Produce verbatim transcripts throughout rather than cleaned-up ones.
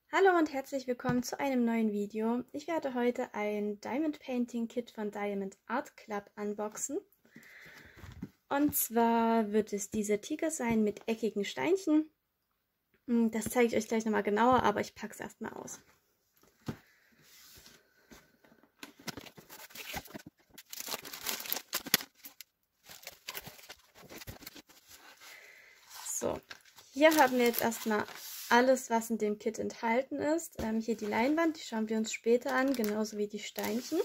Hallo und herzlich willkommen zu einem neuen Video. Ich werde heute ein Diamond Painting Kit von Diamond Art Club unboxen. Und zwar wird es dieser Tiger sein mit eckigen Steinchen. Das zeige ich euch gleich nochmal genauer, aber ich packe es erstmal aus. So, hier haben wir jetzt erstmal alles, was in dem Kit enthalten ist. Ähm, hier die Leinwand, die schauen wir uns später an, genauso wie die Steinchen.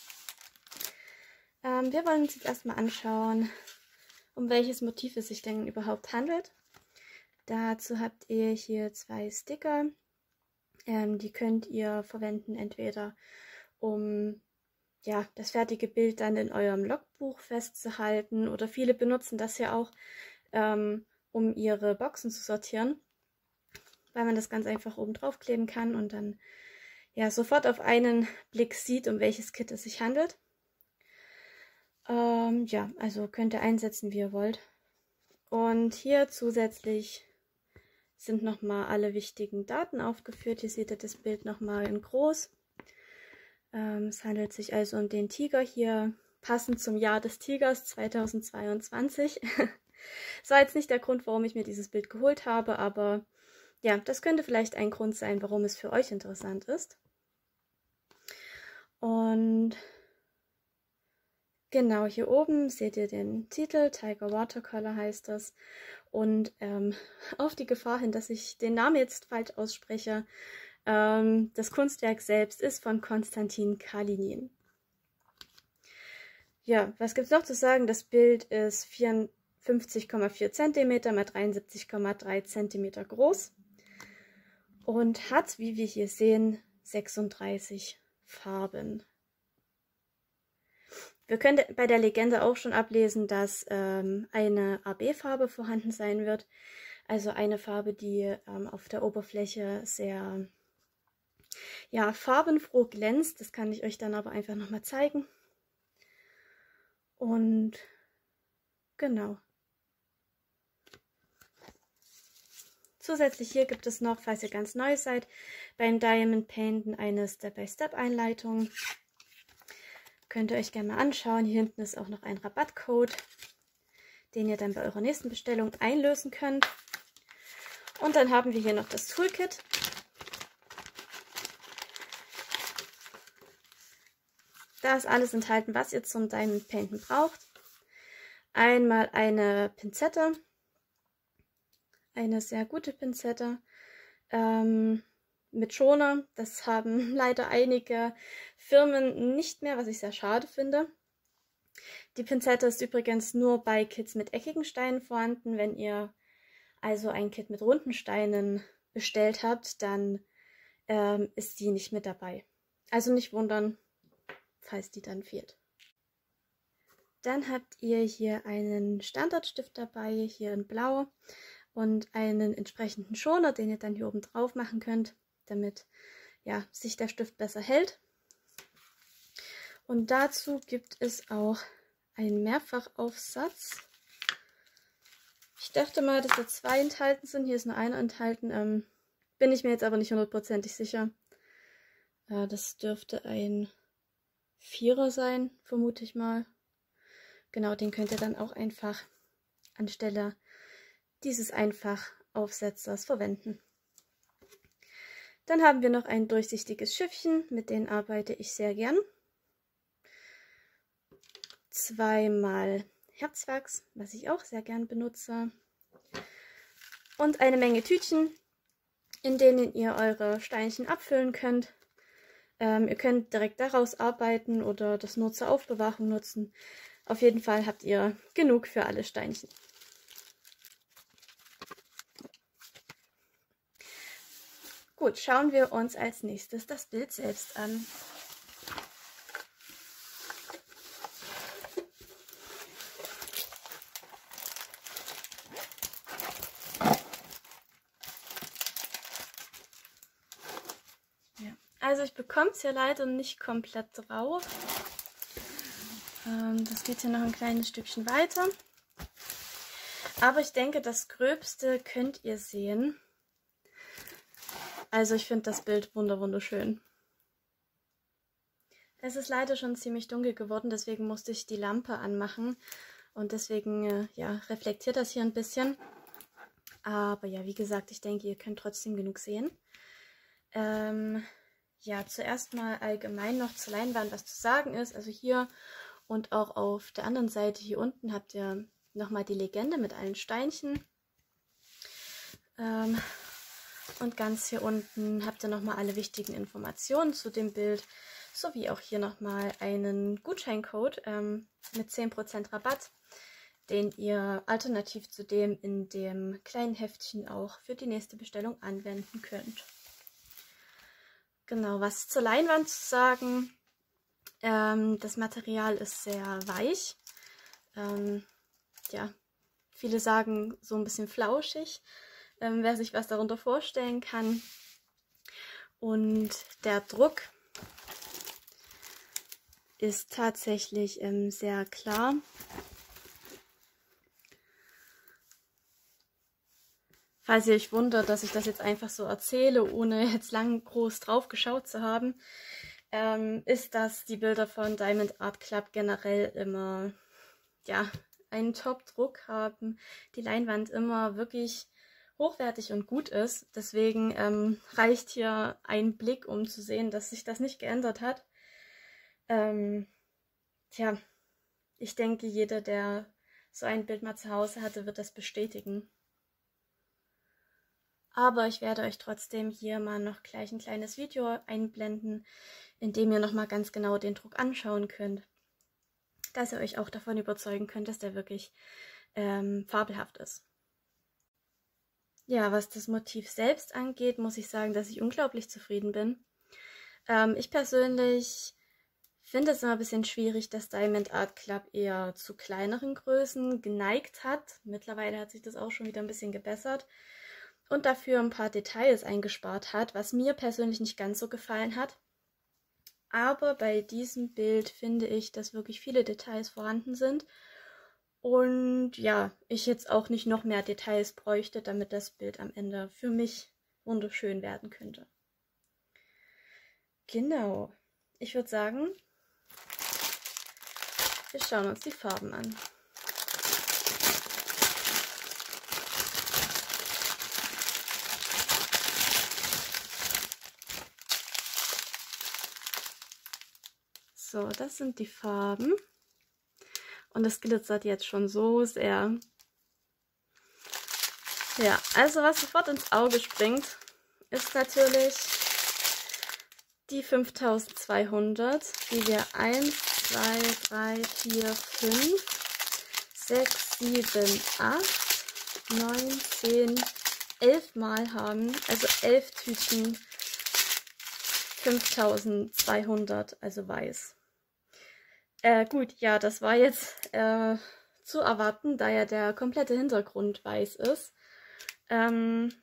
Ähm, wir wollen uns jetzt erstmal anschauen, um welches Motiv es sich denn überhaupt handelt. Dazu habt ihr hier zwei Sticker. Ähm, die könnt ihr verwenden, entweder um ja, das fertige Bild dann in eurem Logbuch festzuhalten, oder viele benutzen das ja auch, ähm, um ihre Boxen zu sortieren, weil man das ganz einfach oben drauf kleben kann und dann ja sofort auf einen Blick sieht, um welches Kit es sich handelt. Ähm, ja, also könnt ihr einsetzen, wie ihr wollt. Und hier zusätzlich sind nochmal alle wichtigen Daten aufgeführt. Hier seht ihr das Bild nochmal in groß. Ähm, es handelt sich also um den Tiger hier, passend zum Jahr des Tigers zweitausendzweiundzwanzig. Das war jetzt nicht der Grund, warum ich mir dieses Bild geholt habe, aber ja, das könnte vielleicht ein Grund sein, warum es für euch interessant ist. Und genau, hier oben seht ihr den Titel, Tiger Watercolor heißt das. Und ähm, auf die Gefahr hin, dass ich den Namen jetzt falsch ausspreche, ähm, das Kunstwerk selbst ist von Konstantin Kalinin. Ja, was gibt es noch zu sagen? Das Bild ist vierundfünfzig Komma vier Zentimeter mal dreiundsiebzig Komma drei Zentimeter groß und hat, wie wir hier sehen, sechsunddreißig Farben. Wir können bei der Legende auch schon ablesen, dass ähm, eine A B-Farbe vorhanden sein wird. Also eine Farbe, die ähm, auf der Oberfläche sehr ja, farbenfroh glänzt. Das kann ich euch dann aber einfach nochmal zeigen. Und genau. Zusätzlich hier gibt es noch, falls ihr ganz neu seid, beim Diamond Painten eine Step-by-Step-Einleitung. Könnt ihr euch gerne mal anschauen. Hier hinten ist auch noch ein Rabattcode, den ihr dann bei eurer nächsten Bestellung einlösen könnt. Und dann haben wir hier noch das Toolkit. Da ist alles enthalten, was ihr zum Diamond Painten braucht. Einmal eine Pinzette, eine sehr gute Pinzette ähm, mit Schoner. Das haben leider einige Firmen nicht mehr, was ich sehr schade finde. Die Pinzette ist übrigens nur bei Kits mit eckigen Steinen vorhanden. Wenn ihr also ein Kit mit runden Steinen bestellt habt, dann ähm, ist die nicht mit dabei. Also nicht wundern, falls die dann fehlt. Dann habt ihr hier einen Standardstift dabei, hier in Blau, und einen entsprechenden Schoner, den ihr dann hier oben drauf machen könnt, damit ja, sich der Stift besser hält. Und dazu gibt es auch einen Mehrfachaufsatz. Ich dachte mal, dass da zwei enthalten sind. Hier ist nur einer enthalten. Ähm, bin ich mir jetzt aber nicht hundertprozentig sicher. Äh, das dürfte ein Vierer sein, vermute ich mal. Genau, den könnt ihr dann auch einfach anstelle dieses Einfachaufsetzers verwenden. Dann haben wir noch ein durchsichtiges Schiffchen, mit denen arbeite ich sehr gern. Zweimal Herzwachs, was ich auch sehr gern benutze. Und eine Menge Tütchen, in denen ihr eure Steinchen abfüllen könnt. Ähm, ihr könnt direkt daraus arbeiten oder das nur zur Aufbewahrung nutzen. Auf jeden Fall habt ihr genug für alle Steinchen. Gut, schauen wir uns als nächstes das Bild selbst an. Ja. Also ich bekomme es ja leider nicht komplett drauf. Ähm, das geht hier noch ein kleines Stückchen weiter. Aber ich denke, das Gröbste könnt ihr sehen. Also ich finde das Bild wunder wunderschön. Es ist leider schon ziemlich dunkel geworden, deswegen musste ich die Lampe anmachen. Und deswegen äh, ja, reflektiert das hier ein bisschen. Aber ja, wie gesagt, ich denke, ihr könnt trotzdem genug sehen. Ähm, ja, zuerst mal allgemein noch zur Leinwand, was zu sagen ist. Also hier und auch auf der anderen Seite hier unten habt ihr nochmal die Legende mit allen Steinchen. Ähm, und ganz hier unten habt ihr nochmal alle wichtigen Informationen zu dem Bild. Sowie auch hier nochmal einen Gutscheincode ähm, mit zehn Prozent Rabatt, den ihr alternativ zu dem in dem kleinen Heftchen auch für die nächste Bestellung anwenden könnt. Genau, was zur Leinwand zu sagen. Ähm, das Material ist sehr weich. Ähm, ja, viele sagen so ein bisschen flauschig, ähm, wer sich was darunter vorstellen kann. Und der Druck ist tatsächlich ähm, sehr klar. Falls ihr euch wundert, dass ich das jetzt einfach so erzähle, ohne jetzt lang groß drauf geschaut zu haben, ähm, ist, dass die Bilder von Diamond Art Club generell immer ja, einen Top-Druck haben, die Leinwand immer wirklich hochwertig und gut ist. Deswegen ähm, reicht hier ein Blick, um zu sehen, dass sich das nicht geändert hat. Ähm, tja, ich denke, jeder, der so ein Bild mal zu Hause hatte, wird das bestätigen. Aber ich werde euch trotzdem hier mal noch gleich ein kleines Video einblenden, in dem ihr nochmal ganz genau den Druck anschauen könnt. Dass ihr euch auch davon überzeugen könnt, dass der wirklich ähm, fabelhaft ist. Ja, was das Motiv selbst angeht, muss ich sagen, dass ich unglaublich zufrieden bin. Ähm, ich persönlich finde es immer ein bisschen schwierig, dass Diamond Art Club eher zu kleineren Größen geneigt hat. Mittlerweile hat sich das auch schon wieder ein bisschen gebessert. Und dafür ein paar Details eingespart hat, was mir persönlich nicht ganz so gefallen hat. Aber bei diesem Bild finde ich, dass wirklich viele Details vorhanden sind. Und ja, ich jetzt auch nicht noch mehr Details bräuchte, damit das Bild am Ende für mich wunderschön werden könnte. Genau. Ich würde sagen, wir schauen uns die Farben an. So, das sind die Farben. Und es glitzert jetzt schon so sehr. Ja, also was sofort ins Auge springt, ist natürlich die fünftausendzweihundert, die wir eins, zwei, drei, vier, fünf, sechs, sieben, acht, neun, zehn, elf Mal haben. Also elf Tüten fünftausendzweihundert, also weiß. Äh, gut, ja, das war jetzt äh, zu erwarten, da ja der komplette Hintergrund weiß ist. Ähm,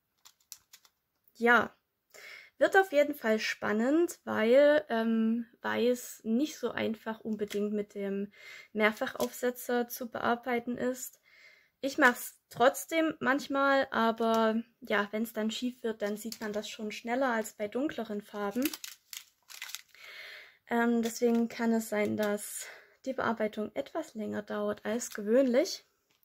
ja, wird auf jeden Fall spannend, weil ähm, weiß nicht so einfach unbedingt mit dem Mehrfachaufsetzer zu bearbeiten ist. Ich mache es trotzdem manchmal, aber ja, wenn es dann schief wird, dann sieht man das schon schneller als bei dunkleren Farben. Ähm, deswegen kann es sein, dass die Bearbeitung etwas länger dauert als gewöhnlich.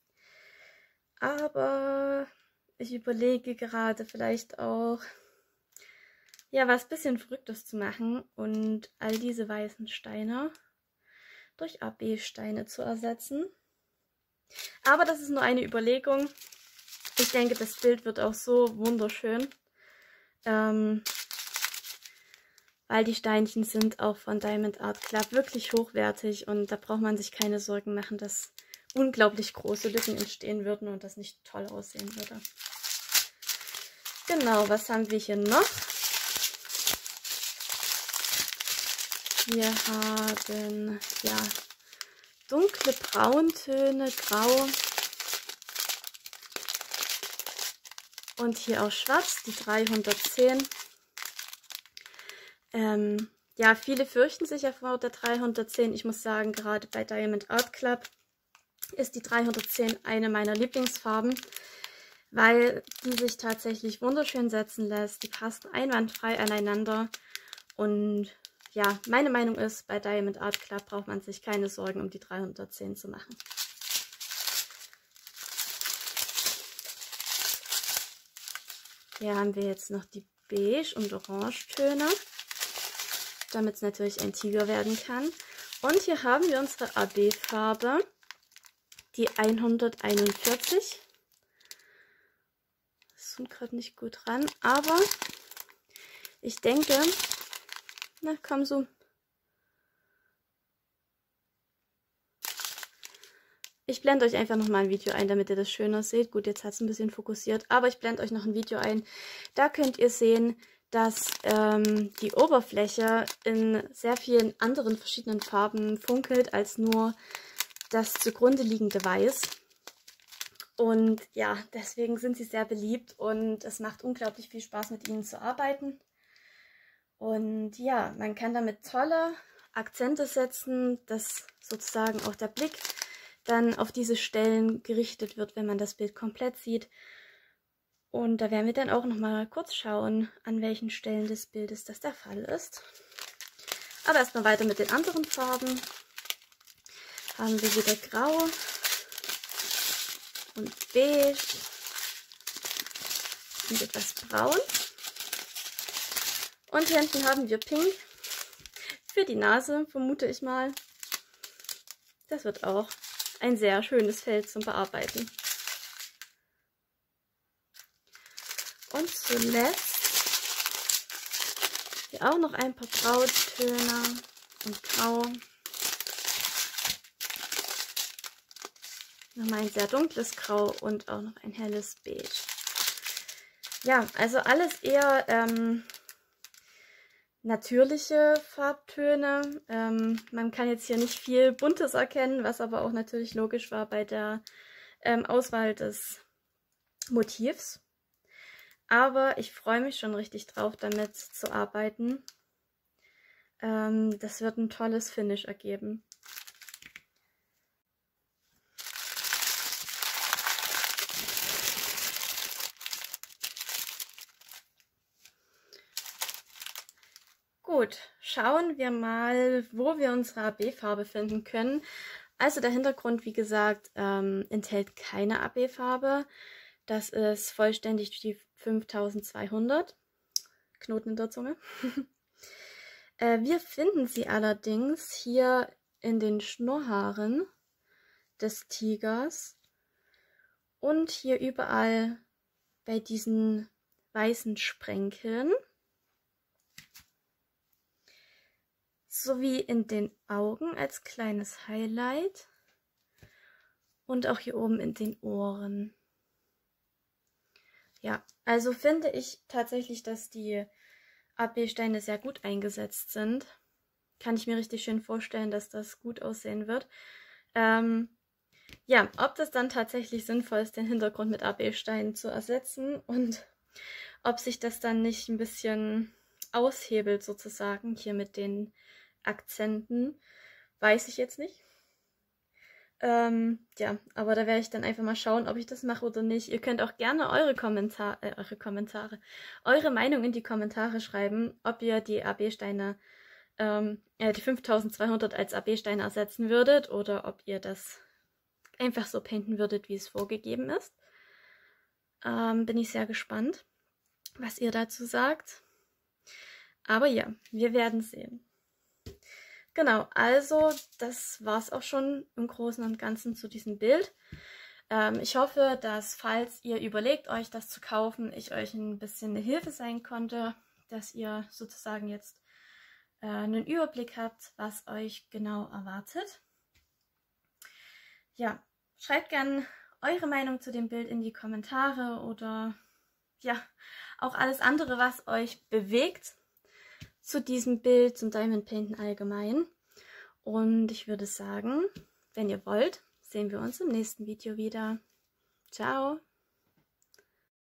Aber ich überlege gerade vielleicht auch, ja, was ein bisschen Verrücktes zu machen und all diese weißen Steine durch A B-Steine zu ersetzen. Aber das ist nur eine Überlegung. Ich denke, das Bild wird auch so wunderschön. Ähm, weil die Steinchen sind auch von Diamond Art Club wirklich hochwertig und da braucht man sich keine Sorgen machen, dass unglaublich große Lücken entstehen würden und das nicht toll aussehen würde. Genau, was haben wir hier noch? Wir haben ja dunkle Brauntöne, grau und hier auch schwarz, die dreihundertzehn. Ähm, ja, viele fürchten sich ja vor der dreihundertzehn. Ich muss sagen, gerade bei Diamond Art Club ist die dreihundertzehn eine meiner Lieblingsfarben, weil die sich tatsächlich wunderschön setzen lässt. Die passen einwandfrei aneinander. Und ja, meine Meinung ist, bei Diamond Art Club braucht man sich keine Sorgen um die dreihundertzehn zu machen. Hier haben wir jetzt noch die Beige- und Orangetöne, damit es natürlich ein Tiger werden kann. Und hier haben wir unsere A B-Farbe, die hunderteinundvierzig. Das zoomt gerade nicht gut ran, aber ich denke, na komm so. Ich blende euch einfach nochmal ein Video ein, damit ihr das schöner seht. Gut, jetzt hat es ein bisschen fokussiert, aber ich blende euch noch ein Video ein. Da könnt ihr sehen, dass ähm, die Oberfläche in sehr vielen anderen verschiedenen Farben funkelt, als nur das zugrunde liegende Weiß. Und ja, deswegen sind sie sehr beliebt und es macht unglaublich viel Spaß, mit ihnen zu arbeiten. Und ja, man kann damit tolle Akzente setzen, dass sozusagen auch der Blick dann auf diese Stellen gerichtet wird, wenn man das Bild komplett sieht. Und da werden wir dann auch noch mal kurz schauen, an welchen Stellen des Bildes das der Fall ist. Aber erstmal weiter mit den anderen Farben. Haben wir wieder Grau und Beige und etwas Braun. Und hier hinten haben wir Pink für die Nase, vermute ich mal. Das wird auch ein sehr schönes Feld zum Bearbeiten. Und zuletzt hier auch noch ein paar Brauttöne und Grau. Nochmal ein sehr dunkles Grau und auch noch ein helles Beige. Ja, also alles eher ähm, natürliche Farbtöne. Ähm, man kann jetzt hier nicht viel Buntes erkennen, was aber auch natürlich logisch war bei der ähm, Auswahl des Motivs. Aber ich freue mich schon richtig drauf, damit zu arbeiten. Ähm, das wird ein tolles Finish ergeben. Gut, schauen wir mal, wo wir unsere A B-Farbe finden können. Also der Hintergrund, wie gesagt, ähm, enthält keine A B-Farbe. Das ist vollständig die fünftausendzweihundert. Knoten in der Zunge. äh, wir finden sie allerdings hier in den Schnurrhaaren des Tigers und hier überall bei diesen weißen Sprenkeln. Sowie in den Augen als kleines Highlight und auch hier oben in den Ohren. Ja, also finde ich tatsächlich, dass die A B-Steine sehr gut eingesetzt sind. Kann ich mir richtig schön vorstellen, dass das gut aussehen wird. Ähm, ja, ob das dann tatsächlich sinnvoll ist, den Hintergrund mit A B-Steinen zu ersetzen und ob sich das dann nicht ein bisschen aushebelt sozusagen hier mit den Akzenten, weiß ich jetzt nicht. Ähm, ja, aber da werde ich dann einfach mal schauen, ob ich das mache oder nicht. Ihr könnt auch gerne eure Kommentare, äh, eure Kommentare, eure Meinung in die Kommentare schreiben, ob ihr die A B-Steine, ähm, äh, die fünftausendzweihundert als A B-Steine ersetzen würdet oder ob ihr das einfach so painten würdet, wie es vorgegeben ist. Ähm, bin ich sehr gespannt, was ihr dazu sagt. Aber ja, wir werden sehen. Genau, also das war es auch schon im Großen und Ganzen zu diesem Bild. Ähm, ich hoffe, dass, falls ihr überlegt, euch das zu kaufen, ich euch ein bisschen eine Hilfe sein konnte, dass ihr sozusagen jetzt äh, einen Überblick habt, was euch genau erwartet. Ja, schreibt gerne eure Meinung zu dem Bild in die Kommentare oder ja, auch alles andere, was euch bewegt zu diesem Bild, zum Diamond Painten allgemein. Und ich würde sagen, wenn ihr wollt, sehen wir uns im nächsten Video wieder. Ciao!